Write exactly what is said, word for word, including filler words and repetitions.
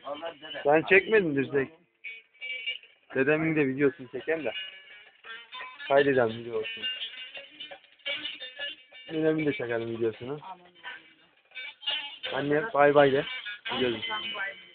Ben çekmedim Dirsek. Dedemin de videosunu çeken de. Kaydeden video olsun. Dedemin de çekelim videosunu. Anne bay bay de. Gidiyoruz.